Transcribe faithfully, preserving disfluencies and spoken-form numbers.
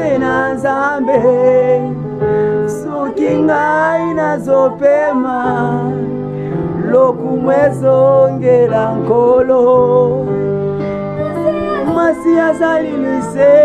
tena Nzambe soki ngai nazopema lokumwezongela nkolo mwasi azali lise